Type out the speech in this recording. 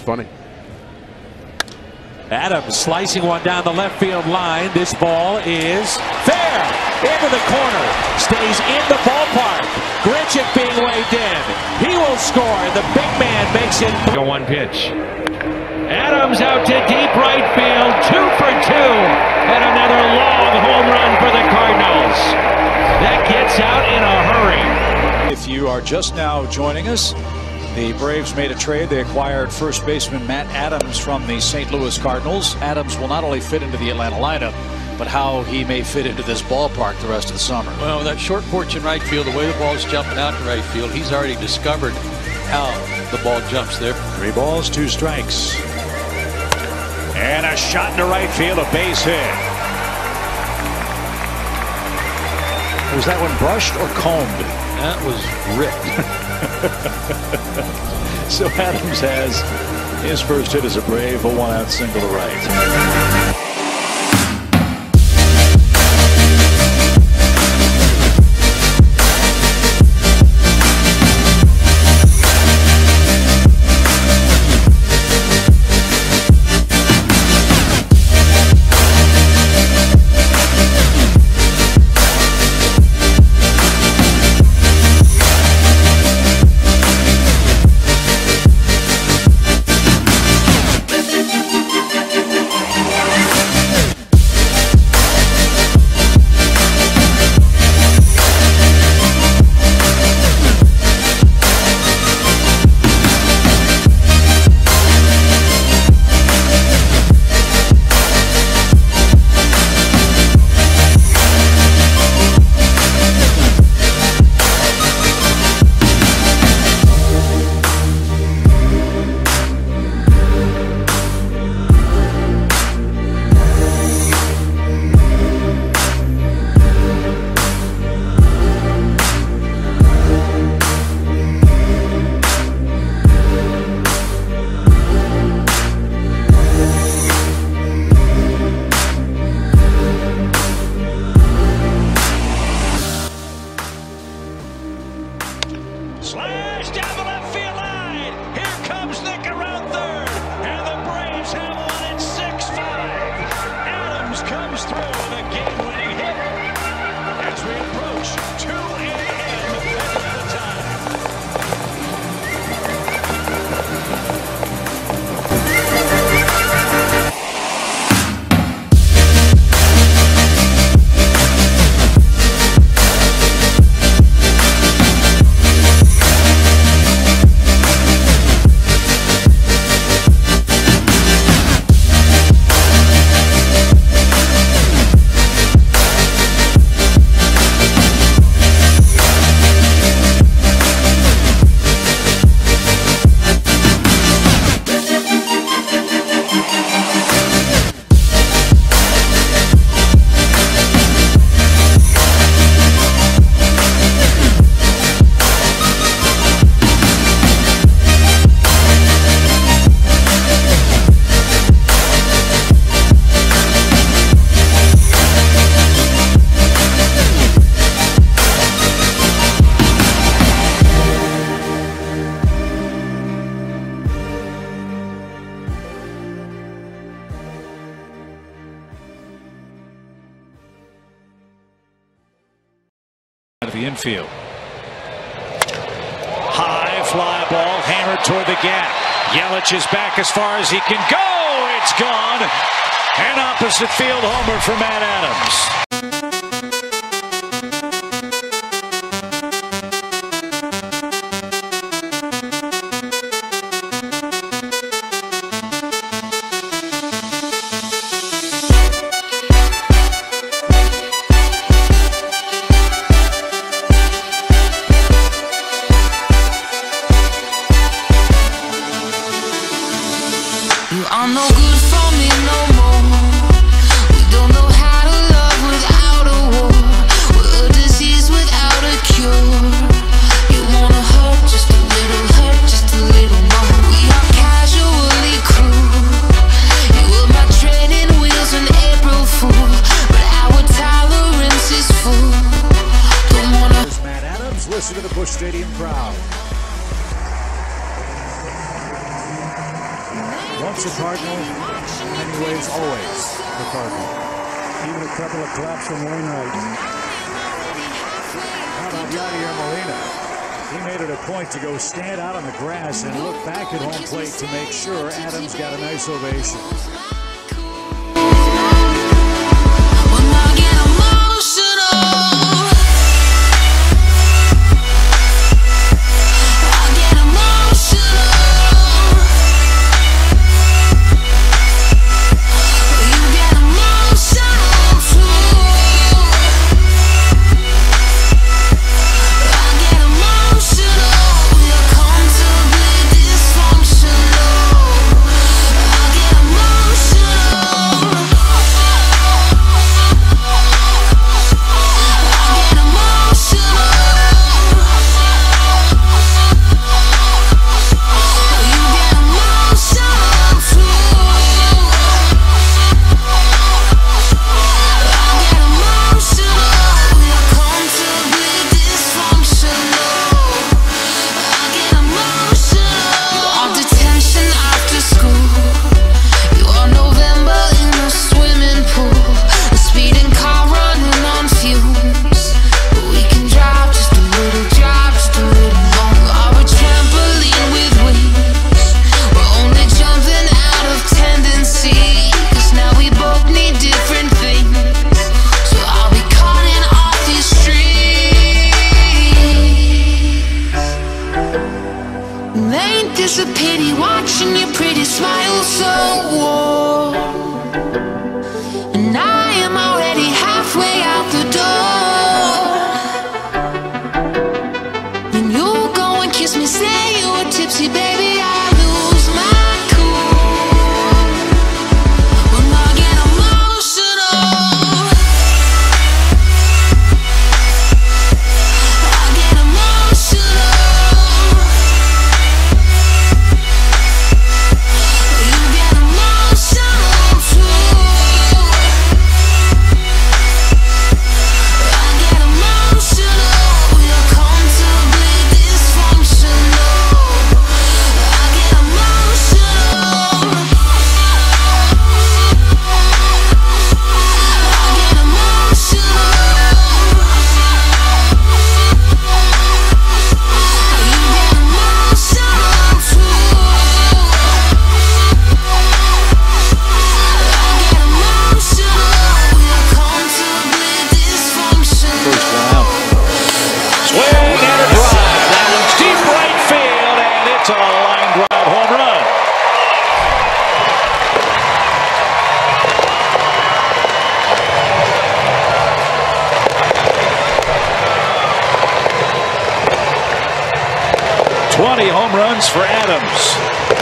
funny. Adams slicing one down the left field line. This ball is fair. Into the corner. Stays in the ballpark. Grichuk being waved in. He will score. The big man makes it. One pitch. Adams out to deep right field. 2 for 2. And another long home run for the Cardinals. That gets out in a hurry. If you are just now joining us, the Braves made a trade. They acquired first baseman Matt Adams from the St. Louis Cardinals. Adams will not only fit into the Atlanta lineup, but how he may fit into this ballpark the rest of the summer. Well, that short porch in right field, the way the ball's jumping out to right field, he's already discovered how the ball jumps there. 3 balls, 2 strikes. And a shot into right field, a base hit. Was that one brushed or combed? That was ripped. So Adams has his first hit as a Brave, a 1-out single to right. Slash down the left field line. Here comes Nick around third. And the Braves have won it 6-5. Adams comes through with a game-winning hit. As we approach 2 a.m. at a time. The infield. High fly ball hammered toward the gap. Yelich is back as far as he can go. It's gone. An opposite field homer for Matt Adams. You are no good for me no more. We don't know how to love without a war. We're a disease without a cure. You wanna hurt just a little more. We are casually cruel. You were my training wheels on April Fool, but our tolerance is full. Don't wanna. Matt Adams, listen to the Busch Stadium crowd. Once a Cardinal, in many ways always a Cardinal. Even a couple of claps from Wainwright. How about Yadier Molina? He made it a point to go stand out on the grass and look back at home plate to make sure Adams got a nice ovation. It's a pity watching your pretty smile so warm, and I am already halfway out the door. And you go and kiss me, say you're tipsy, baby, I lose my cool when I get emotional. I get emotional. A line drive home run. "20 home runs for Adams.